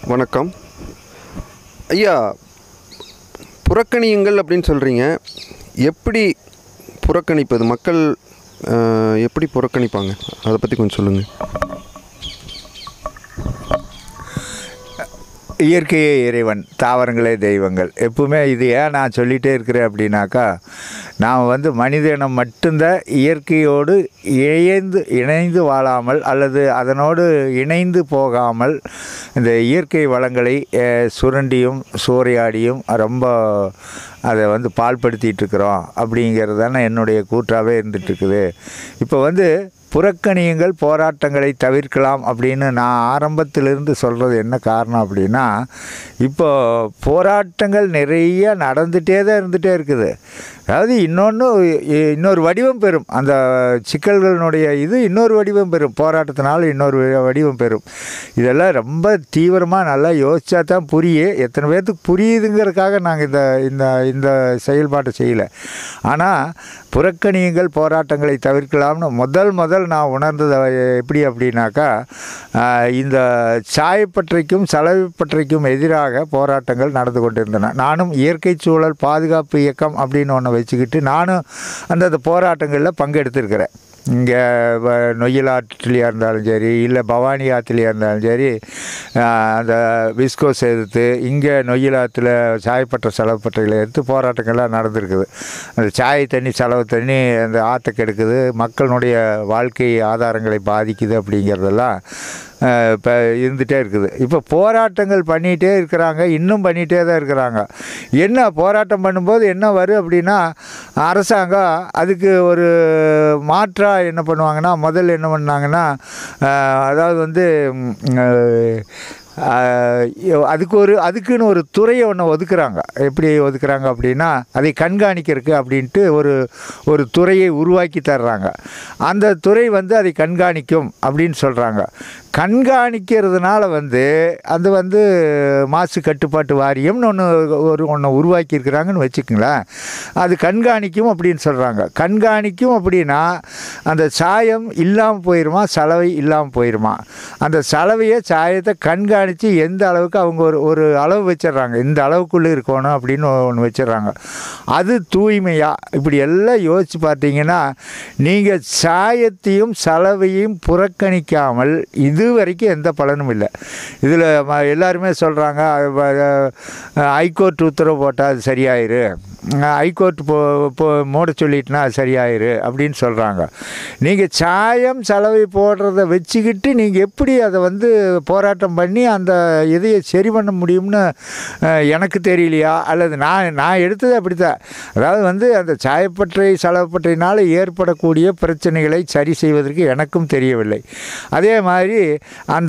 வணக்கம் ஐயா. புறக்கணியுங்கள் அப்படின்னு சொல்கிறீங்க. எப்படி புறக்கணிப்பது? மக்கள் எப்படி புறக்கணிப்பாங்க? அதை பற்றி கொஞ்சம் சொல்லுங்கள். இயற்கையே இறைவன், தாவரங்களே தெய்வங்கள். எப்பவுமே இது ஏன் நான் சொல்லிகிட்டே இருக்கிறேன் அப்படின்னாக்கா, நாம் மனித இனம் மட்டும்தான் இயற்கையோடு இணைந்து வாழாமல் அல்லது அதனோடு இணைந்து போகாமல் இந்த இயற்கை வளங்களை சுரண்டியும் சூறையாடியும் ரொம்ப அதை பாழ்படுத்திகிட்ருக்குறோம் அப்படிங்கிறது தானே என்னுடைய கூற்றாகவே இருந்துகிட்ருக்குது. இப்போ புறக்கணியுங்கள், போராட்டங்களை தவிர்க்கலாம் அப்படின்னு நான் ஆரம்பத்திலிருந்து சொல்கிறது என்ன காரணம் அப்படின்னா, இப்போ போராட்டங்கள் நிறைய நடந்துகிட்டே தான் இருந்துகிட்டே இருக்குது. அதாவது இன்னொரு வடிவம் பெறும். அந்த சிக்கல்களினுடைய இன்னொரு வடிவம் பெறும். போராட்டத்தினால இன்னொரு வடிவம் பெறும். இதெல்லாம் ரொம்ப தீவிரமாக நல்லா யோசித்தா தான் புரியும். எத்தனை பேர்த்துக்கு புரியுதுங்கிறதுக்காக நாங்கள் இந்த இந்த செயல்பாட்டை செய்யலை. ஆனால் புறக்கணியுங்கள், போராட்டங்களை தவிர்க்கலாம்னு முதல் நான் உணர்ந்தது எப்படி அப்படின்னாக்கா, இந்த சாயப்பற்றைக்கும் சலவைப்பற்றைக்கும் எதிராக போராட்டங்கள் நடந்து கொண்டிருந்தன. நானும் இயற்கை சூழல் பாதுகாப்பு இயக்கம் அப்படின்னு ஒன்று வச்சுக்கிட்டு நானும் அந்த போராட்டங்களில் பங்கெடுத்திருக்கிறேன். இங்கே நொய்யல் ஆற்றுலையாக இருந்தாலும் சரி, இல்லை பவானி ஆற்றுலையாக இருந்தாலும் சரி, அந்த விஸ்கோஸ் எதிர்த்து இங்கே நொய்யல் ஆற்றுல சாயப்பட்ட செலவுப்பட்டைகளை எடுத்து போராட்டங்கள்லாம் நடந்திருக்குது. அந்த சாய தண்ணி செலவு தண்ணி அந்த ஆற்றை கெடுக்குது, மக்களுடைய வாழ்க்கை ஆதாரங்களை பாதிக்குது அப்படிங்கிறதெல்லாம் இப்போ இருந்துகிட்டே இருக்குது. இப்போ போராட்டங்கள் பண்ணிகிட்டே இருக்கிறாங்க, இன்னும் பண்ணிகிட்டே தான் இருக்கிறாங்க. என்ன போராட்டம் பண்ணும்போது என்ன வரும் அப்படின்னா, அரசாங்கம் அதுக்கு ஒரு மாற்றாக என்ன பண்ணுவாங்கன்னா, முதல்ல என்ன பண்ணாங்கன்னா, அதாவது அதுக்குன்னு ஒரு துறையை ஒன்று ஒதுக்குறாங்க. எப்படி ஒதுக்குறாங்க அப்படின்னா, அதை கண்காணிக்கிறதுக்கு அப்படின்ட்டு ஒரு துறையை உருவாக்கி தர்றாங்க. அந்த துறை அதை கண்காணிக்கும் அப்படின்னு சொல்கிறாங்க. கண்காணிக்கிறதுனால அது மாசு கட்டுப்பாட்டு வாரியம்னு ஒன்று உருவாக்கியிருக்கிறாங்கன்னு வச்சுக்கங்களேன். அது கண்காணிக்கும் அப்படின்னு சொல்கிறாங்க. கண்காணிக்கும் அப்படின்னா அந்த சாயம் இல்லாமல் போயிடுமா, சலவை இல்லாமல் போயிடுமா? அந்த சலவையை சாயத்தை கண்காணித்து எந்த அளவுக்கு அவங்க ஒரு அளவு வச்சிடுறாங்க, இந்த அளவுக்குள்ளே இருக்கணும் அப்படின்னு ஒன்று வச்சிடுறாங்க. அது தூய்மையா? இப்படி எல்லாம் யோசித்து பார்த்தீங்கன்னா, நீங்கள் சாயத்தையும் சலவையும் புறக்கணிக்காமல் இது வரைக்கும் எந்த பலனும் இல்லை. இதில் எல்லாருமே சொல்கிறாங்க, ஹைகோர்ட் உத்தரவு போட்டால் அது சரியாயிரு, ஹைகோர்ட் மூட சொல்லிட்டுனா அது சரியாயிரு அப்படின்னு சொல்கிறாங்க. நீங்கள் சாயம் சலவை போடுறத வச்சுக்கிட்டு நீங்கள் எப்படி அதை போராட்டம் பண்ணி அந்த இதையை சரி பண்ண முடியும்னு எனக்கு தெரியலையா? அல்லது நான் எடுத்தது அப்படித்தான். அதாவது அந்த சாயப்பற்றை சலவைப்பற்றையினால் ஏற்படக்கூடிய பிரச்சனைகளை சரி செய்வதற்கு எனக்கும் தெரியவில்லை. அதே மாதிரி அந்த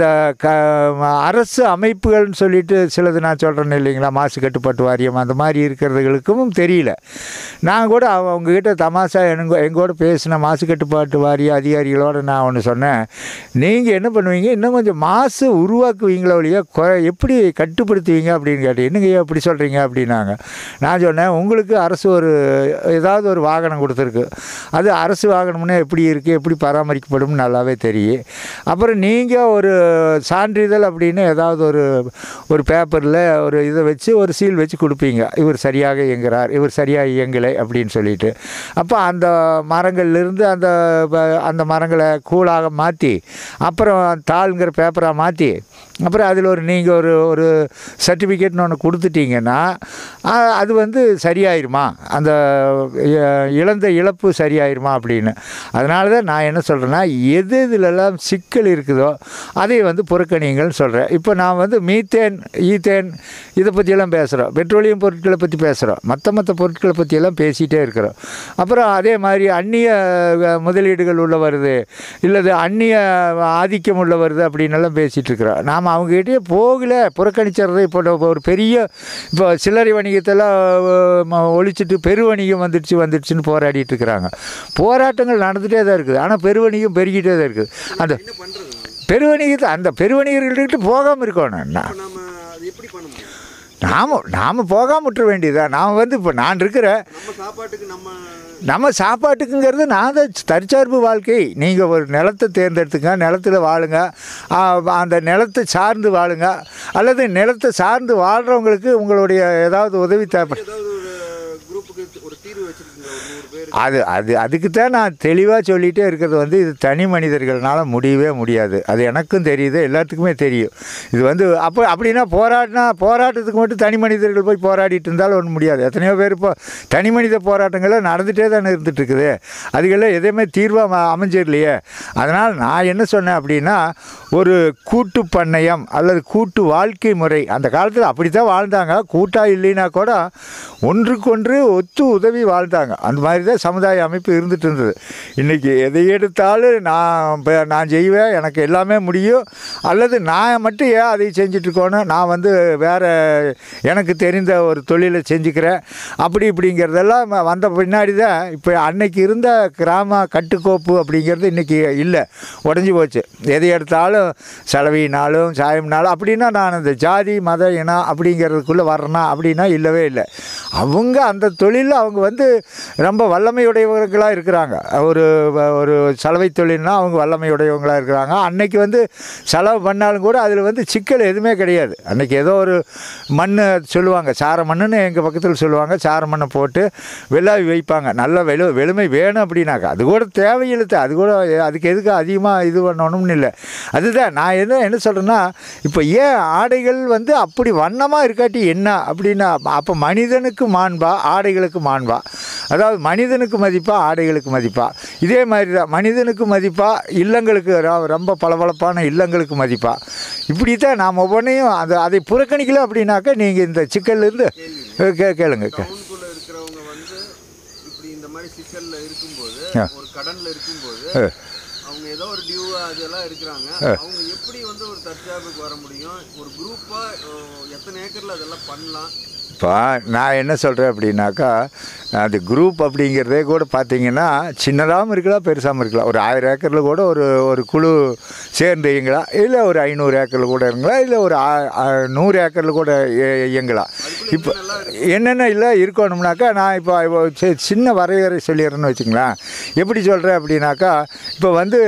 அரசு அமைப்புகள்னு சொல்லிட்டு சிலது நான் சொல்கிறேன்னு இல்லைங்களா, மாசு கட்டுப்பாட்டு வாரியம் அந்த மாதிரி இருக்கிறதுகளுக்கும் தெரியல. நான் கூட அவங்கக்கிட்ட தமாஷா எங்கூட பேசின மாசு கட்டுப்பாட்டு வாரிய அதிகாரிகளோடு நான் ஒன்று சொன்னேன், நீங்கள் என்ன பண்ணுவீங்க, இன்னும் கொஞ்சம் மாசு உருவாக்குவீங்களோ இல்லையா, எப்படி கட்டுப்படுத்துவீங்க அப்படின்னு கேட்டேன். என்னங்க எப்படி சொல்கிறீங்க அப்படின்னாங்க. நான் சொன்னேன், உங்களுக்கு அரசு ஏதாவது ஒரு வாகனம் கொடுத்துருக்கு, அது அரசு வாகனம்னா எப்படி இருக்குது, எப்படி பராமரிக்கப்படும் நல்லாவே தெரியும். அப்புறம் நீங்கள் ஒரு சான்றிதழ் அப்படின்னு ஏதாவது ஒரு பேப்பரில் ஒரு இதை வச்சு ஒரு சீல் வச்சு கொடுப்பீங்க, இவர் சரியாக இயங்குகிறார், இவர் சரியாக இயங்கலை அப்படின்னு சொல்லிட்டு. அப்போ அந்த மரங்கள்லேருந்து அந்த மரங்களை கூழாக மாற்றி, அப்புறம் தாள்ங்கிற பேப்பராக மாற்றி, அப்புறம் அதில் நீங்கள் ஒரு சர்டிஃபிகேட்னு ஒன்று கொடுத்துட்டிங்கன்னா அது சரியாயிருமா, அந்த இழந்த இழப்பு சரியாயிருமா அப்படின்னு. அதனால தான் நான் என்ன சொல்கிறேன்னா, எது இதிலெல்லாம் சிக்கல் இருக்குதோ அதை புறக்கணிங்கள்னு சொல்கிறேன். இப்போ நான் மீத்தேன், ஈத்தேன் இதை பற்றியெல்லாம் பேசுகிறோம், பெட்ரோலியம் பொருட்களை பற்றி பேசுகிறோம், மற்ற பொருட்களை பற்றியெல்லாம் பேசிகிட்டே இருக்கிறோம். அப்புறம் அதே மாதிரி அந்நிய முதலீடுகள் உள்ள வருது, இல்லது அந்நிய ஆதிக்கம் உள்ள வருது அப்படின்னு எல்லாம் பேசிகிட்டு இருக்கிறோம். நாம் அவங்ககிட்டயே போகலை, புறக்கணிச்சிடுறது. இப்போ ஒரு பெரிய இப்போ சில்லறை வணிகத்தெல்லாம் ஒழிச்சிட்டு பெருவணிகம் வந்துடுச்சுன்னு போராடிட்டு இருக்கிறாங்க. போராட்டங்கள் நடந்துகிட்டே தான் இருக்குது, ஆனால் பெருவணிகம் பெருகிட்டே தான் இருக்குது. அந்த பெருவணிகத்தை அந்த பெருவணிகர்கள்கிட்ட போகாமல் இருக்கணும். நாம் போகாம விட்டுற வேண்டியதுதான். நாம் வந்து இப்போ நான் இருக்கிறேன், நம்ம சாப்பாட்டுக்குங்கிறது நான் தான் தற்சார்பு வாழ்க்கை. நீங்கள் ஒரு நிலத்தை தேர்ந்தெடுத்துங்க, நிலத்தில் வாழுங்க, அந்த நிலத்தை சார்ந்து வாழுங்க, அல்லது நிலத்தை சார்ந்து வாழ்கிறவங்களுக்கு உங்களுடைய ஏதாவது உதவி தேவை. அதுக்கு தான் நான் தெளிவாக சொல்லிகிட்டே இருக்கிறது வந்து இது தனி மனிதர்களால் முடியவே முடியாது. அது எனக்கும் தெரியுது, எல்லாத்துக்குமே தெரியும். இது வந்து அப்படின்னா போராட்டத்துக்கு மட்டும் தனி மனிதர்கள் போய் போராடிட்டு இருந்தாலும் ஒன்றும் முடியாது. எத்தனையோ பேர் இப்போ தனி மனித போராட்டங்கள்லாம் நடந்துகிட்டே தானே இருந்துகிட்ருக்குது. அதுக்கெல்லாம் எதையுமே தீர்வாக அமைஞ்சிடலையே. அதனால் நான் என்ன சொன்னேன் அப்படின்னா, ஒரு கூட்டு பண்ணையம் அல்லது கூட்டு வாழ்க்கை முறை அந்த காலத்தில் அப்படி தான் வாழ்ந்தாங்க. கூட்டாக இல்லைன்னா கூட ஒன்றுக்கொன்று ஒத்து உதவி வாழ்ந்தாங்க. அந்த மாதிரி தான் சமுதாய அமைப்பு இருந்துகிட்டு இருந்தது. இன்றைக்கி எதை எடுத்தாலும் நான் செய்வேன், எனக்கு எல்லாமே முடியும், அல்லது நான் மட்டும் ஏன் அதை செஞ்சிட்ருக்கோன்னு, நான் வந்து வேறு எனக்கு தெரிந்த ஒரு தொழிலை செஞ்சுக்கிறேன் இப்படிங்கிறதெல்லாம் வந்த பின்னாடி தான் இப்போ அன்னைக்கு இருந்த கிராம கட்டுக்கோப்பு அப்படிங்கிறது இன்றைக்கி இல்லை, உடஞ்சி போச்சு. எதை எடுத்தாலும் செலவினாலும் சாயம்னாலும் அப்படின்னா நான் இந்த ஜாதி மத இனம் அப்படிங்கிறதுக்குள்ளே வரேனா அப்படின்னா இல்லவே இல்லை. அவங்க அந்த தொழிலில் அவங்க வந்து ரொம்ப வல்லமையுடையவர்களாக இருக்கிறாங்க. ஒரு சலவை தொழில்னால் அவங்க வல்லமையுடையவங்களாக இருக்கிறாங்க. அன்னைக்கு வந்து செலவு பண்ணாலும் கூட அதில் வந்து சிக்கல் எதுவுமே கிடையாது. அன்றைக்கி ஏதோ ஒரு மண் சொல்லுவாங்க, சார மண்ணுன்னு எங்கள் பக்கத்தில் சொல்லுவாங்க, சார மண்ணை போட்டு வெள்ளாவி வைப்பாங்க. நல்ல வெளுமை வேணும் அப்படின்னாக்கா அது கூட தேவையில்லை. அது கூட அதுக்கு எதுக்கு அதிகமாக இது பண்ணணும்னு இல்லை. அதுதான் நான் என்ன சொல்கிறேன்னா, இப்போ ஏன் ஆடைகள் வந்து அப்படி வண்ணமாக இருக்காட்டி என்ன அப்படின்னா, அப்போ மனிதனுக்கு மாண்பா ஆடைகளுக்கு மாண்பா, அதாவது மனிதனுக்கு மதிப்பா ஆடைகளுக்கு மதிப்பா. இதே மாதிரி தான் மனிதனுக்கு மதிப்பா இல்லங்களுக்கு ரொம்ப பளபளப்பான இல்லங்களுக்கு மதிப்பா. இப்படி தான் நாம் ஒவ்வொன்றையும் அதை புறக்கணிக்கல அப்படின்னாக்கா நீங்கள் இந்த சிக்கல்லேருந்து கேளுங்க. அவங்க ஏதோ ஒரு டியூ அதெல்லாம் இருக்கிறாங்க, அவங்க எப்படி வந்து ஒரு தற்சார்புக்கு வர முடியும்? ஒரு குரூப்பா எத்தனை ஏக்கர்ல அதெல்லாம் பண்ணலாம்? இப்போ நான் என்ன சொல்கிறேன் அப்படின்னாக்கா, அது குரூப் அப்படிங்கிறதே கூட பார்த்திங்கன்னா சின்னதாகவும் இருக்கலாம், பெருசாகவும் இருக்கலாம். ஒரு 1000 ஏக்கரில் கூட ஒரு குழு சேர்ந்து இயங்கலாம், இல்லை ஒரு 500 ஏக்கரில் கூட இருங்களா, இல்லை ஒரு 100 ஏக்கரில் கூட இயங்கலாம். இப்போ என்னென்ன இல்லை இருக்கணும்னாக்கா, நான் இப்போ சின்ன வரையறை சொல்லிடுறேன்னு வச்சுங்களேன். எப்படி சொல்கிறேன் அப்படின்னாக்கா, இப்போ வந்து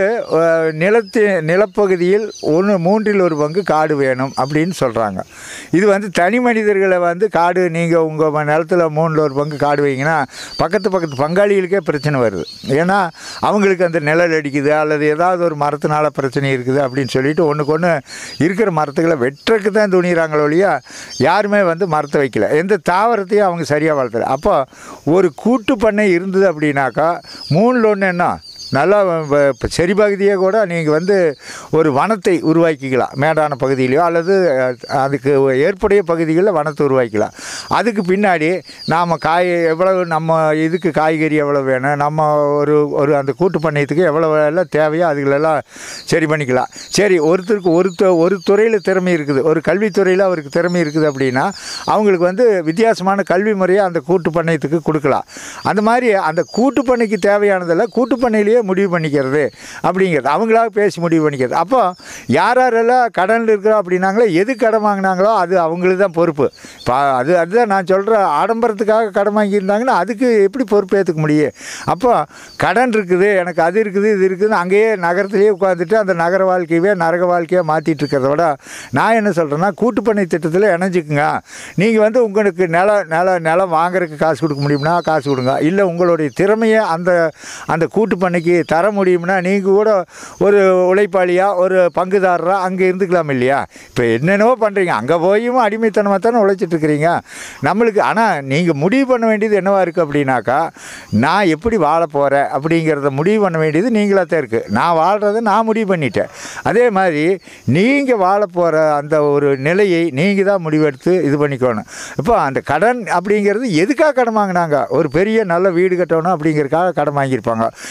நிலப்பகுதியில் 1/3 பங்கு காடு வேணும் அப்படின்னு சொல்கிறாங்க. இது வந்து தனி மனிதர்களை வந்து காடு நீங்கள் உங்கள் நிலத்தில் 1/3 பங்கு காடு வைங்கன்னா பக்கத்து பங்காளிகளுக்கே பிரச்சனை வருது. ஏன்னா அவங்களுக்கு அந்த நிழல் அடிக்குது, அல்லது ஏதாவது ஒரு மரத்தினால பிரச்சனை இருக்குது அப்படின்னு சொல்லிட்டு ஒன்றுக்கு ஒன்று இருக்கிற மரத்துக்களை வெட்டுறதுக்கு தான் துணிகிறாங்களோ ஒழியா யாருமே வந்து மரத்தை வைக்கல, எந்த தாவரத்தையும் அவங்க சரியாக வளர்த்தல. அப்போ ஒரு கூட்டு பண்ணை இருந்தது அப்படின்னாக்கா 3ல் 1 என்ன நல்லா இப்போ சரி பகுதியே கூட நீங்கள் வந்து ஒரு வனத்தை உருவாக்கிக்கலாம், மேடான பகுதியிலையோ அல்லது அதுக்கு ஏற்புடைய பகுதிகளில் வனத்தை உருவாக்கிக்கலாம். அதுக்கு பின்னாடி நாம் எவ்வளவு நம்ம இதுக்கு காய்கறி எவ்வளோ வேணும், நம்ம ஒரு அந்த கூட்டு பண்ணையத்துக்கு எவ்வளோ எல்லாம் தேவையோ அதுகளெல்லாம் சரி பண்ணிக்கலாம். சரி, ஒருத்தருக்கு ஒரு துறையில் திறமை இருக்குது, ஒரு கல்வித்துறையில் அவருக்கு திறமை இருக்குது அப்படின்னா அவங்களுக்கு வந்து வித்தியாசமான கல்வி முறையை அந்த கூட்டு பண்ணையத்துக்கு கொடுக்கலாம். அந்த மாதிரி அந்த கூட்டு பண்ணைக்கு தேவையானதெல்லாம் கூட்டு பண்ணையிலேயே முடிவு பண்ணிக்கிறது அப்படிங்கிறது, அவங்களாக பேசி முடிவு பண்ணிக்கிறது. அப்போ யாரெல்லாம் கடனில் இருக்கிறோம் அப்படின்னாங்களோ, எது கடன் வாங்கினாங்களோ அது அவங்களுக்கு தான் பொறுப்பு. இப்போ அதுதான் நான் சொல்கிற, ஆடம்பரத்துக்காக கடன் வாங்கியிருந்தாங்கன்னா அதுக்கு எப்படி பொறுப்பு ஏற்றுக்க முடியும்? அப்போ கடன் இருக்குது, எனக்கு அது இருக்குது இது இருக்குதுன்னு அங்கேயே நகரத்துலேயே உட்காந்துட்டு அந்த நகர வாழ்க்கையவே நரக வாழ்க்கையாக மாற்றிட்டு இருக்கிறத விட நான் என்ன சொல்கிறேன்னா, கூட்டுப்பண்ணை திட்டத்தில் இணைஞ்சிக்குங்க. நீங்கள் வந்து உங்களுக்கு நிலம் வாங்குறதுக்கு காசு கொடுக்க முடியும்னா காசு கொடுங்க, இல்லை உங்களுடைய திறமையை அந்த கூட்டுப்பண்ணைக்கு தர முடியும்னா நீங்கள் கூட ஒரு உழைப்பாளியாக ஒரு பங்குதாரராக அங்கே இருந்துக்கலாம் இல்லையா? இப்போ என்னென்னவோ பண்ணுறீங்க, அங்கே போயும் அடிமைத்தனமாக தானே உழைச்சிட்ருக்கிறீங்க நம்மளுக்கு. ஆனால் நீங்கள் முடிவு பண்ண வேண்டியது என்னவா இருக்குது அப்படின்னாக்கா, நான் எப்படி வாழ போகிறேன் அப்படிங்கிறத முடிவு பண்ண வேண்டியது நீங்களாக தான் இருக்குது. நான் வாழ்கிறத நான் முடிவு பண்ணிட்டேன். அதே மாதிரி நீங்கள் வாழ போகிற அந்த ஒரு நிலையை நீங்கள் தான் முடிவெடுத்து இது பண்ணிக்கணும். இப்போ அந்த கடன் அப்படிங்கிறது எதுக்காக கடன் வாங்கினாங்க? ஒரு பெரிய நல்ல வீடு கட்டணும் அப்படிங்கிறதுக்காக கடன் வாங்கியிருப்பாங்க. ஏன்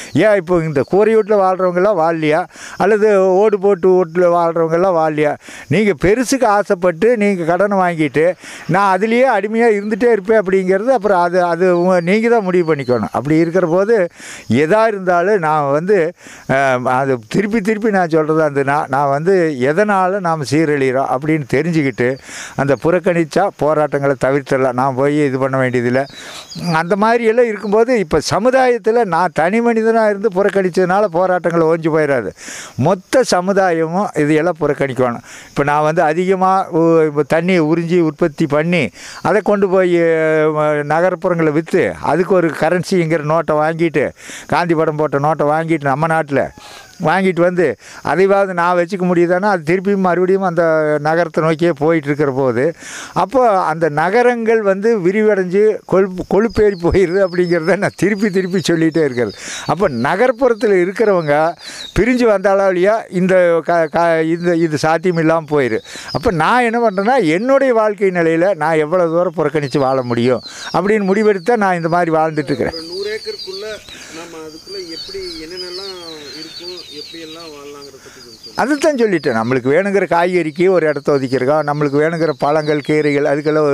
இப்போ இந்த கூரை வீட்டில் வாழ்கிறவங்கெல்லாம் வாழலையா, அல்லது ஓடு போட்டு வீட்டில் வாழ்கிறவங்கெல்லாம் வாழலையா? நீங்கள் பெருசுக்கு ஆசைப்பட்டு நீங்கள் கடனை வாங்கிட்டு நான் அதுலேயே அடிமையாக இருந்துகிட்டே இருப்பேன் அப்படிங்கிறது அப்புறம் அது நீங்கள் தான் முடிவு பண்ணிக்கணும். அப்படி இருக்கிற போது எதாக இருந்தாலும் நான் வந்து அது திருப்பி நான் சொல்கிறது அந்த நான் வந்து எதனால் நாம் சீரழிகிறோம் அப்படின்னு தெரிஞ்சுக்கிட்டு அந்த புறக்கணித்தா போராட்டங்களை தவிர்த்திடலாம். நான் போய் இது பண்ண வேண்டியதில்லை. அந்த மாதிரியெல்லாம் இருக்கும்போது இப்போ சமுதாயத்தில் நான் தனி மனிதனாக இருந்து புறக்கணித்ததுனால போராட்டங்கள் ஓஞ்சி போயிடாது. மொத்த சமுதாயமும் இதையெல்லாம் புறக்கணிக்கணும். இப்போ நான் வந்து அதிகமாக தண்ணியை உறிஞ்சி உற்பத்தி பண்ணி அதை கொண்டு போய் நகர்ப்புறங்களை விற்று அதுக்கு ஒரு கரன்சிங்கிற நோட்டை வாங்கிட்டு, காந்தி படம் போட்ட நோட்டை வாங்கிட்டு நம்ம நாட்டில் வாங்கிட்டு வந்து அதைவாவது நான் வச்சுக்க முடியுதானா, அது திருப்பியும் மறுபடியும் அந்த நகரத்தை நோக்கியே போயிட்டுருக்கிற போது அப்போ அந்த நகரங்கள் வந்து விரிவடைஞ்சு கொழுப்பேறி போயிடுது அப்படிங்கிறத நான் திருப்பி சொல்லிகிட்டே இருக்கிறது. அப்போ நகர்ப்புறத்தில் இருக்கிறவங்க பிரிஞ்சு வந்தாலும் இல்லையா இது சாத்தியம் இல்லாமல் போயிடு. அப்போ நான் என்ன பண்ணுறேன்னா என்னுடைய வாழ்க்கை நிலையில் நான் எவ்வளோ தூரம் புறக்கணித்து வாழ முடியும் அப்படின்னு முடிவெடுத்தால் நான் இந்த மாதிரி வாழ்ந்துட்டுருக்கிறேன். 100 ஏக்கருக்குள்ளே நம்ம அதுக்குள்ளே எப்படி என்னென்னலாம் இருக்கும், எப்படியெல்லாம் வாழலாங்கிறத பற்றி கொஞ்சம் அதுதான் சொல்லிட்டேன். நம்மளுக்கு வேணுங்கிற காய்கறிக்கு ஒரு இடத்த ஒதுக்கியிருக்கோம், நம்மளுக்கு வேணுங்கிற பழங்கள் கீரைகள் அதுக்கெல்லாம்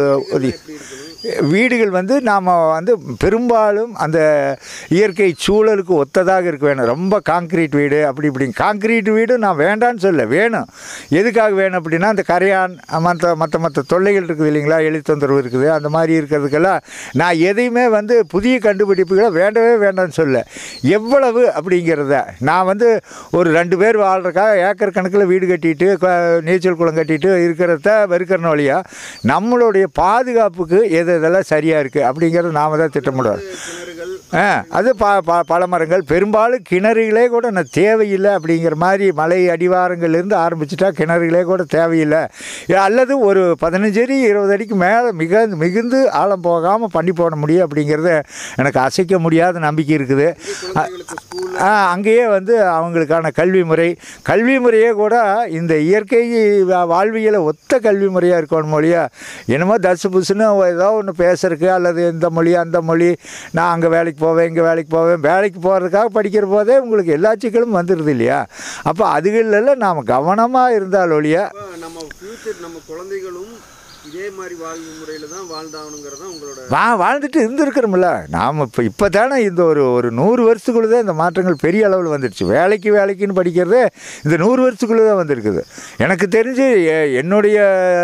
வீடுகள் வந்து நாம் வந்து பெரும்பாலும் அந்த இயற்கை சூழலுக்கு ஒத்ததாக இருக்க வேணும். ரொம்ப காங்கிரீட் வீடு இப்படி காங்கிரீட் வீடு நான் வேண்டான்னு சொல்ல, வேணும். எதுக்காக வேணும் அப்படின்னா அந்த கரையான் மற்ற தொல்லைகள் இருக்குது இல்லைங்களா, எலி தொந்தரவு இருக்குது, அந்த மாதிரி இருக்கிறதுக்கெல்லாம் நான் எதையுமே வந்து புதிய கண்டுபிடிப்புகளை வேண்டவே வேண்டான்னு சொல்ல. எவ்வளவு அப்படிங்கிறத நான் வந்து ஒரு 2 பேர் வாழ்கிறக்காக ஏக்கர் கணக்கில் வீடு கட்டிட்டு நீச்சல் குளம் கட்டிட்டு இருக்கிறத வெறுக்கிறன வழியா நம்மளுடைய பாதுகாப்புக்கு இதெல்லாம் சரியாக இருக்குது அப்படிங்கிறது நாம் தான் திட்டமிடுவோம். அது பல மரங்கள் பெரும்பாலும் கிணறுகளே கூட நான் தேவையில்லை அப்படிங்கிற மாதிரி மலை அடிவாரங்கள்லேருந்து ஆரம்பிச்சிட்டா கிணறுகளே கூட தேவையில்லை. அல்லது ஒரு 15 அடி 20 அடிக்கு மேலே மிகுந்து ஆழம் போகாமல் பண்ணி போட முடியும் அப்படிங்கிறத எனக்கு அசைக்க முடியாத நம்பிக்கை இருக்குது. அங்கேயே வந்து அவங்களுக்கான கல்வி முறையே கூட இந்த இயற்கை வாழ்வியலை ஒத்த கல்வி முறையாக இருக்கணும் மொழியா. என்னமோ தசு புசுன்னு ஏதோ ஒன்று பேசுறதுக்கு அல்லது இந்த மொழி அந்த மொழி, நான் அங்கே வேலைக்கு போவேன் இங்கே வேலைக்கு போகிறதுக்காக படிக்கிற போதே உங்களுக்கு எல்லா சிக்கலும் வந்துடுது இல்லையா. அப்போ அதுகளெல்லாம் நாம் கவனமாக இருந்தால் ஒழியா நம்ம ஃப்யூச்சர் நம்ம குழந்தைகளும் இதே மாதிரி வாழ்வு முறையில் தான் வாழ்ந்தாகணுங்கிறதான் உங்களோட வாழ்ந்துட்டு இருந்துருக்கிறோம்ல. நாம் இப்போ தானே இந்த ஒரு 100 வருஷத்துக்குள்ளே தான் இந்த மாற்றங்கள் பெரிய அளவில் வந்துடுச்சு. வேலைக்குன்னு படிக்கிறது இந்த 100 வருஷத்துக்குள்ளே தான் வந்திருக்குது. எனக்கு தெரிஞ்சு என்னுடைய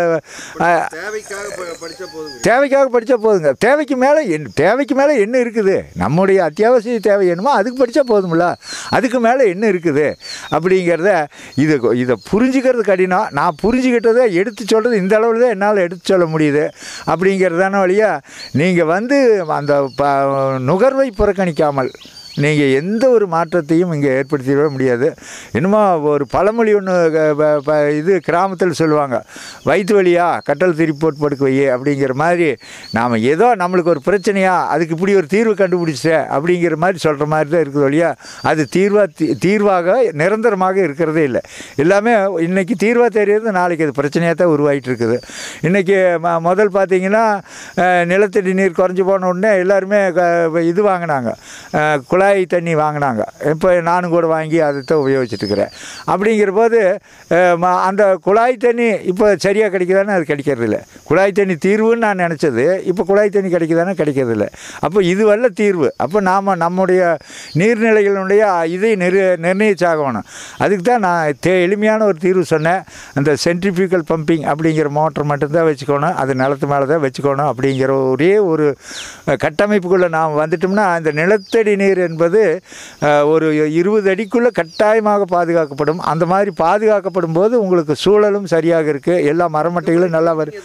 தேவைக்காக படித்தா போதுங்க. தேவைக்கு மேலே என்ன இருக்குது, நம்முடைய அத்தியாவசிய தேவை என்னமோ அதுக்கு படித்தா போதும்ல. அதுக்கு மேலே என்ன இருக்குது அப்படிங்கிறத இதை புரிஞ்சுக்கிறது கடினம். நான் புரிஞ்சுக்கிட்டதை எடுத்து சொல்கிறது இந்த அளவில் தான் என்னால் எடுத்து சொல்ல முடியுது அப்படிங்கிறதான வழியா. நீங்கள் வந்து அந்த நுகர்வை புறக்கணிக்காமல் நீங்கள் எந்த ஒரு மாற்றத்தையும் இங்கே ஏற்படுத்திடவே முடியாது. என்னமோ ஒரு பழமொழி ஒன்று இது கிராமத்தில் சொல்லுவாங்க, வயிற்று வலியா கட்டல் திருப்பி போட்டு படுக்க வையே அப்படிங்கிற மாதிரி. நாம் ஏதோ நம்மளுக்கு ஒரு பிரச்சனையா அதுக்கு இப்படி ஒரு தீர்வு கண்டுபிடிச்சேன் அப்படிங்கிற மாதிரி சொல்கிற மாதிரி தான் இருக்குது வழியா. அது தீர்வாக நிரந்தரமாக இருக்கிறதே இல்லை. எல்லாமே இன்றைக்கி தீர்வாக தெரியுது, நாளைக்கு அது பிரச்சனையாக தான் உருவாகிட்டு இருக்குது. இன்றைக்கி முதல் பார்த்திங்கன்னா நிலத்தடி நீர் குறைஞ்சி போன உடனே எல்லாருமே இது வாங்கினாங்க, குழாய் தண்ணி வாங்கினாங்க. இப்போ நானும் கூட வாங்கி அதை தான் உபயோகிச்சுட்டுருக்கிறேன். அப்படிங்கிற போது அந்த குழாய் தண்ணி இப்போ சரியாக கிடைக்குதானே, அது கிடைக்கிறதில்ல. குழாய் தண்ணி தீர்வுன்னு நான் நினச்சது இப்போ குழாய் தண்ணி கிடைக்குதானே, கிடைக்கிறதில்ல. அப்போ இது வல்ல தீர்வு. அப்போ நாம் நம்முடைய நீர்நிலைகளுடைய இதை நிர்ணயிச்சாகணும். அதுக்கு தான் நான் எளிமையான ஒரு தீர்வு சொன்னேன். அந்த சென்ட்ரிஃபியூகல் பம்பிங் அப்படிங்கிற மோட்டர் மட்டும்தான் வச்சுக்கணும், அது நிலத்து மேலே தான் வச்சுக்கணும் அப்படிங்கிற ஒரே ஒரு கட்டமைப்புக்குள்ளே நாம் வந்துட்டோம்னா அந்த நிலத்தடி நீர் என்பது ஒரு 20 அடிக்குள்ளே கட்டாயமாக பாதுகாக்கப்படும். அந்த மாதிரி பாதுகாக்கப்படும் போது உங்களுக்கு சூழலும் சரியாக இருக்குது, எல்லா மரமட்டைகளும் நல்லா வரும்.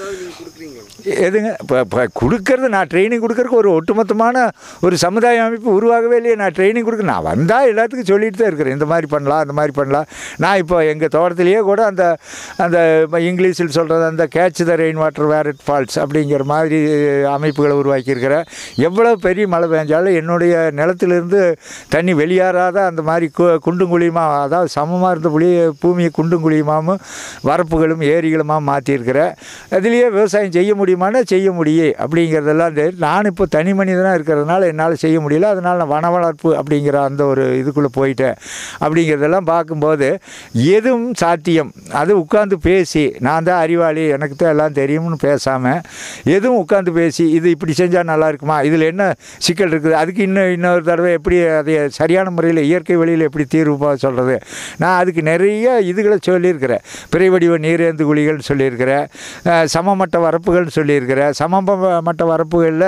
எதுங்க இப்போ கொடுக்கறது, நான் ட்ரைனிங் கொடுக்கறதுக்கு ஒரு ஒட்டுமொத்தமான ஒரு சமுதாய அமைப்பு உருவாகவே இல்லையே. நான் ட்ரைனிங் கொடுக்க நான் வந்தால் எல்லாத்துக்கும் சொல்லிட்டு தான் இருக்கிறேன், இந்த மாதிரி பண்ணலாம் அந்த மாதிரி பண்ணலாம். நான் இப்போ எங்கள் தோட்டத்திலேயே கூட அந்த அந்த இங்கிலீஷில் சொல்கிறது அந்த catch the rain water where it falls அப்படிங்கிற மாதிரி அமைப்புகளை உருவாக்கியிருக்கிறேன். எவ்வளோ பெரிய மழை பெஞ்சாலும் என்னுடைய நிலத்திலிருந்து தண்ணி வெளியேறாத அந்த மாதிரி குண்டும் குழியுமாக, அதாவது சமமாக இருந்த பூமியை குண்டும் குழியுமாகவும் வரப்புகளும் ஏரிகளுமாக மாற்றியிருக்கிறேன். அதுலேயே விவசாயம் செய்ய முடியுமானா செய்ய முடியும் அப்படிங்கிறதெல்லாம் நான் இப்போ தனி மனிதனாக இருக்கிறதுனால என்னால் செய்ய முடியல. அதனால் நான் வன வளர்ப்பு அப்படிங்கிற அந்த ஒரு இதுக்குள்ளே போயிட்டேன். அப்படிங்கிறதெல்லாம் பார்க்கும்போது எதுவும் சாத்தியம். அது உட்காந்து பேசி நான் தான் அறிவாளி எனக்கு தான் எல்லாம் தெரியும்னு பேசாமல் எதுவும் உட்காந்து பேசி இது இப்படி செஞ்சால் நல்லா இருக்குமா, இதில் என்ன சிக்கல் இருக்குது, அதுக்கு இன்னொரு தடவை எப்படி அதை சரியான முறையில் இயற்கை வழியில் எப்படி தீர்வு சொல்கிறது. நான் அதுக்கு நிறைய இதுகளை சொல்லியிருக்கிறேன். பிறைவடிவ நீரேந்து குழிகள்னு சொல்லியிருக்கிறேன், சமமட்ட வரப்புகள்னு சொல்லியிருக்கிறேன். சமமட்ட வரப்புகளில்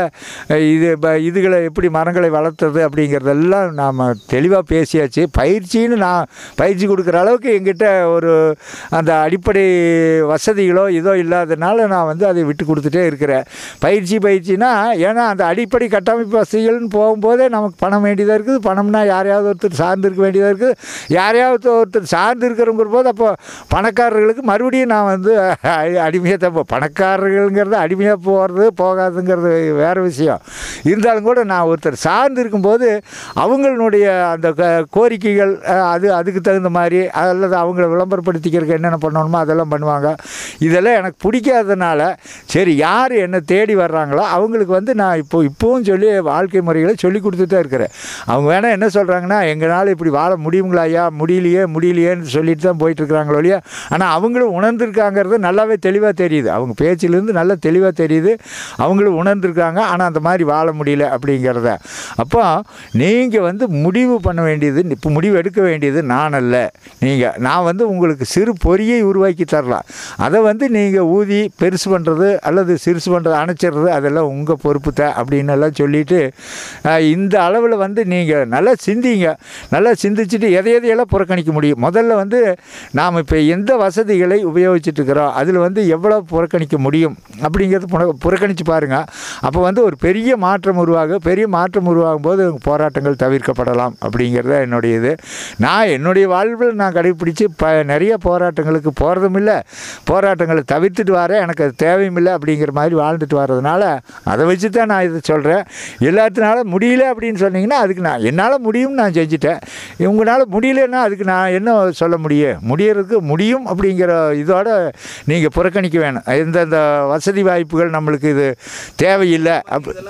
இதுகளை எப்படி மரங்களை வளர்த்துறது அப்படிங்கிறதெல்லாம் நாம் தெளிவாக பேசியாச்சு. நான் பயிற்சி கொடுக்குற அளவுக்கு எங்கிட்ட ஒரு அந்த அடிப்படை வசதிகளோ இதோ இல்லாதனால நான் வந்து அதை விட்டு கொடுத்துட்டே இருக்கிறேன். பயிற்சினா ஏன்னா அந்த அடிப்படை கட்டமைப்பு வசதிகள்னு போகும்போதே நமக்கு பணம் வேண்டியதாக இருக்குது. பணம்னா யாரையாவது ஒருத்தர் சார்ந்து இருக்க வேண்டியதாக இருக்குது. யாரையாவது ஒருத்தர் சார்ந்து இருக்கிறவங்கிற போது அப்போ பணக்காரர்களுக்கு மறுபடியும் நான் வந்து அடிமையாக தான் பணக்காரர்கள்ங்கிறது அடிமையாக போகாதுங்கிறது வேறு விஷயம். இருந்தாலும் கூட நான் ஒருத்தர் சார்ந்து இருக்கும்போது அவங்களுடைய அந்த கோரிக்கைகள் அதுக்கு தகுந்த மாதிரி அல்லது அவங்கள விளம்பரப்படுத்திக்கிறதுக்கு என்னென்ன பண்ணணுமோ அதெல்லாம் பண்ணுவாங்க. இதெல்லாம் எனக்கு பிடிக்காததுனால சரி யார் என்னை தேடி வர்றாங்களோ அவங்களுக்கு வந்து நான் இப்போவும் சொல்லி வாழ்க்கை முறைகளை சொல்லி கொடுத்துட்டு தான் இருக்கிறேன். அவங்க வேணால் என்ன சொல்கிறாங்கன்னா எங்களால் இப்படி வாழ முடியுங்களா ஐயா, முடியலையேன்னு சொல்லிட்டு தான் போயிட்டுருக்குறாங்களோ இல்லையா. ஆனால் அவங்களும் உணர்ந்துருக்காங்கிறது நல்லாவே தெளிவாக தெரியுது. அவங்க பேச்சிலேருந்து நல்லா தெளிவாக தெரியுது அவங்களும் உணர்ந்துருக்காங்க. ஆனால் அந்த மாதிரி வாழ முடியல அப்படிங்கிறத. அப்போ நீங்கள் வந்து முடிவு பண்ண வேண்டியது, இப்போ முடிவு எடுக்க வேண்டியது நான் அல்ல நான் வந்து உங்களுக்கு சிறு பொறியை உருவாக்கி தரலாம். அதை வந்து நீங்கள் ஊதி பெருசு பண்ணுறது அல்லது சிறுசு பண்ணுறது அணைச்சிடுறது அதெல்லாம் உங்கள் பொறுப்பு தான் அப்படின்னு எல்லாம் சொல்லிவிட்டு இந்த அளவில் வந்து நீங்கள் நல்லா சிந்திங்க. நல்லா சிந்திச்சுட்டு எதையெல்லாம் புறக்கணிக்க முடியும். முதல்ல வந்து நாம் இப்போ எந்த வசதிகளை உபயோகிச்சுட்ருக்கிறோம் அதில் வந்து எவ்வளோ புறக்கணிக்க முடியும் அப்படிங்கிறது புறக்கணித்து பாருங்கள். அப்போ வந்து ஒரு பெரிய மாற்றம் உருவாகும் போது போராட்டங்கள் தவிர்க்கப்படலாம் அப்படிங்கிறத என்னுடைய இது. நான் என்னுடைய வாழ்வில் நான் கடைப்பிடிச்சு நிறைய போராட்டங்களுக்கு போகிறதும் இல்லை, போராட்டங்களை தவிர்த்துட்டு வரேன். எனக்கு அது தேவையும் இல்லை அப்படிங்கிற மாதிரி வாழ்ந்துட்டு வர்றதுனால அதை வச்சு தான் நான் இதை சொல்கிறேன். எல்லாத்தினால முடியல அப்படின்னு சொன்னீங்கன்னா அதுக்கு என்னால் முடியும்னு நான் செஞ்சுட்டேன். உங்களால் முடியலன்னா அதுக்கு நான் என்ன சொல்ல முடியறதுக்கு முடியும் அப்படிங்கிற இதோட நீங்கள் புறக்கணிக்க வேணும். எந்தெந்த வசதி வாய்ப்புகள் நம்மளுக்கு இது தேவையில்லை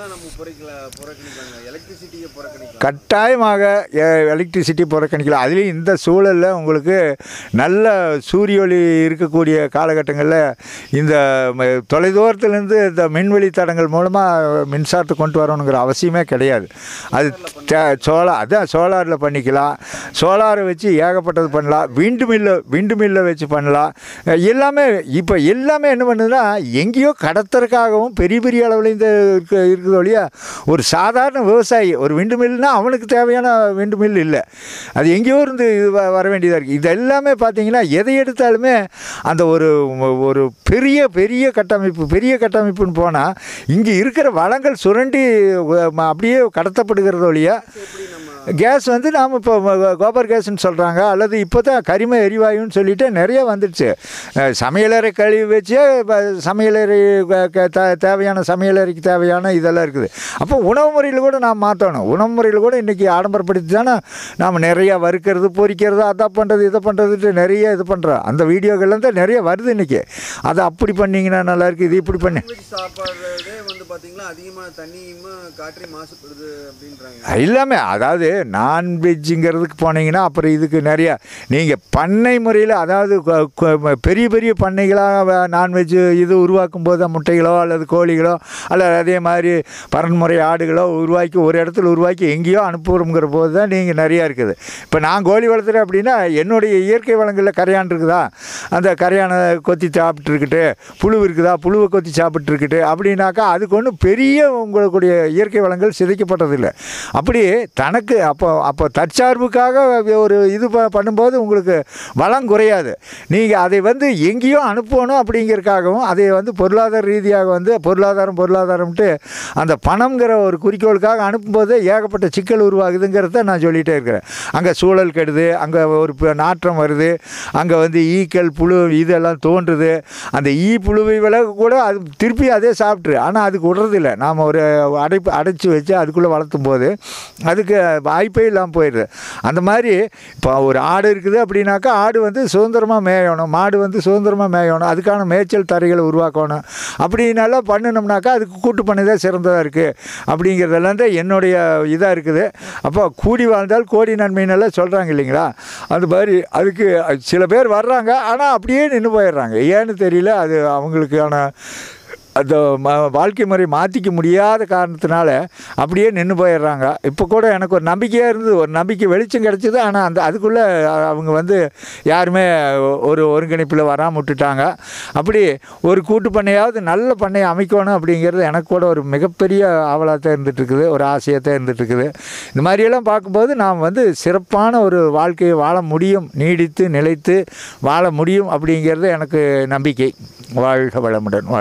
கட்டாயமாக எலக்ட்ரிசிட்டி புறக்கணிக்கலாம். அதுலேயும் இந்த சூழலில் உங்களுக்கு நல்ல சூரிய ஒளி இருக்கக்கூடிய காலகட்டங்களில் இந்த தொலைதூரத்துலேருந்து இந்த மின்வெளி தடங்கள் மூலமாக மின்சாரத்தை கொண்டு வரணுங்கிற அவசியமே கிடையாது. அது சோலாரில் பண்ணிக்கலாம். சோலாரை வச்சு ஏகப்பட்டது பண்ணலாம். விண்டு மில்லை வச்சு பண்ணலாம். எல்லாமே என்ன பண்ணுதுன்னா எங்கேயோ கடத்துறதுக்காகவும் பெரிய அளவில் இந்த இருக்குது ஒழியா ஒரு சாதாரண விவசாயி ஒரு விண்டு மில்னா அவனுக்கு தேவையான விண்டு மில் இல்லை. அது எங்கேயோ இருந்து இது வர வேண்டியதாக இருக்குது. இது எல்லாமே பார்த்தீங்கன்னா எதை எடுத்தாலுமே அந்த ஒரு பெரிய கட்டமைப்புன்னு போனால் இங்கே இருக்கிற வளங்கள் சுரண்டி அப்படியே கடத்தப்படுகிறது ஒழியா கேஸ் வந்து நாம் இப்போ கோபர் கேஸ்ன்னு சொல்கிறாங்க அல்லது இப்போ தான் கரிம எரிவாயுன்னு சொல்லிட்டு நிறைய வந்துடுச்சு. சமையலறை கழிவு வச்சு சமையலறை தேவையான சமையலறைக்கு தேவையான இதெல்லாம் இருக்குது. அப்போ உணவு முறையில் கூட நாம் மாற்றணும். உணவு முறையில் கூட இன்றைக்கி ஆடம்பரப்படுத்தி தானே நாம் நிறையா வறுக்கிறது பொரிக்கிறது அதை பண்ணுறது இதை பண்ணுறதுட்டு நிறைய இது பண்ணுறோம். அந்த வீடியோக்கள்லாம் தான் நிறைய வருது இன்றைக்கி. அதை அப்படி பண்ணிங்கன்னா நல்லாயிருக்கு, இது இப்படி பண்ணி சாப்பாடு வந்து பார்த்திங்கன்னா அதிகமாக தண்ணியும் காற்று மாசுபடுது அப்படின்றாங்க. எல்லாமே அதாவது நான்வெஜ்ஜுங்கிறதுக்கு போனீங்கன்னா அப்புறம் இதுக்கு நிறையா நீங்கள் பண்ணை முறையில் அதாவது பெரிய பண்ணைகளாக நான்வெஜ்ஜு இது உருவாக்கும் போது முட்டைகளோ அல்லது கோழிகளோ அல்லது அதே மாதிரி பரன்முறை ஆடுகளோ உருவாக்கி ஒரு இடத்துல உருவாக்கி எங்கேயோ அனுப்புகிறோங்கிற போது தான் நீங்கள் நிறையா இருக்குது. இப்போ நான் கோழி வளர்த்துறேன் அப்படின்னா என்னுடைய இயற்கை வளங்களில் கரையான் இருக்குதா, அந்த கரையானை கொத்தி சாப்பிட்டுருக்கிட்டு புழு இருக்குதா, புழுவை கொத்தி சாப்பிட்டுருக்கிட்டு அப்படின்னாக்கா அதுக்கு ஒன்றும் பெரிய உங்களுடைய இயற்கை வளங்கள் சிதைக்கப்பட்டதில்லை. அப்படி தனக்கு அப்போ தற்சார்புக்காக ஒரு இது பண்ணும்போது உங்களுக்கு வளம் குறையாது. நீங்கள் அதை வந்து எங்கேயோ அனுப்பணும் அப்படிங்கிறதுக்காகவும் அதை வந்து பொருளாதார ரீதியாக வந்து பொருளாதாரம்ட்டு அந்த பணம்ங்கிற ஒரு குறிக்கோளுக்காக அனுப்பும்போது ஏகப்பட்ட சிக்கல் உருவாகுதுங்கிறத நான் சொல்லிகிட்டே இருக்கிறேன். அங்கே சூழல் கெடுது, அங்கே ஒரு நாற்றம் வருது, அங்கே வந்து ஈக்கள் புழு இதெல்லாம் தோன்றுது. அந்த புழுவை விலகு கூட அது திருப்பி அதே சாப்பிட்ரு. ஆனால் அதுக்கு விடுறதில்ல. நாம் ஒரு அடைச்சி வச்சு அதுக்குள்ளே வளர்த்தும் போது அதுக்கு வாய்ப்பே இல்லாமல் போயிடுது. அந்த மாதிரி இப்போ ஒரு ஆடு இருக்குது அப்படின்னாக்கா ஆடு வந்து சுதந்திரமாக மேயணும், மாடு வந்து சுதந்திரமாக மேயணும், அதுக்கான மேய்ச்சல் தரைகளை உருவாக்கணும். அப்படின்னாலாம் பண்ணினோம்னாக்கா அதுக்கு கூட்டு பண்ணி தான் சிறந்ததாக இருக்குது அப்படிங்கிறதெல்லாம் தான் என்னுடைய இதாக இருக்குது. அப்போ கூடி வாழ்ந்தால் கோடி நன்மைன்னெல்லாம் சொல்கிறாங்க இல்லைங்களா? அது மாதிரி அதுக்கு சில பேர் வர்றாங்க, ஆனால் அப்படியே நின்று போயிடுறாங்க. ஏன்னு தெரியல, அது அவங்களுக்கான அந்த வாழ்க்கை முறை மாற்றிக்க முடியாத காரணத்தினால அப்படியே நின்று போயிடுறாங்க. இப்போ கூட எனக்கு ஒரு நம்பிக்கையாக இருந்தது, ஒரு நம்பிக்கை வெளிச்சம் கிடச்சிது. ஆனால் அதுக்குள்ளே அவங்க வந்து யாருமே ஒரு ஒருங்கிணைப்பில் வராமல் விட்டுட்டாங்க. அப்படி ஒரு கூட்டு பண்ணையாவது நல்ல பண்ணையை அமைக்கணும் அப்படிங்கிறது எனக்கு கூட ஒரு மிகப்பெரிய ஆவலாக தான் இருந்துகிட்ருக்குது, ஒரு ஆசையாக தான் இருந்துகிட்ருக்குது. இந்த மாதிரியெல்லாம் பார்க்கும்போது நாம் வந்து சிறப்பான ஒரு வாழ்க்கையை வாழ முடியும், நீடித்து நிலைத்து வாழ முடியும் அப்படிங்கிறது எனக்கு நம்பிக்கை. வாழ்க வளமுடன்.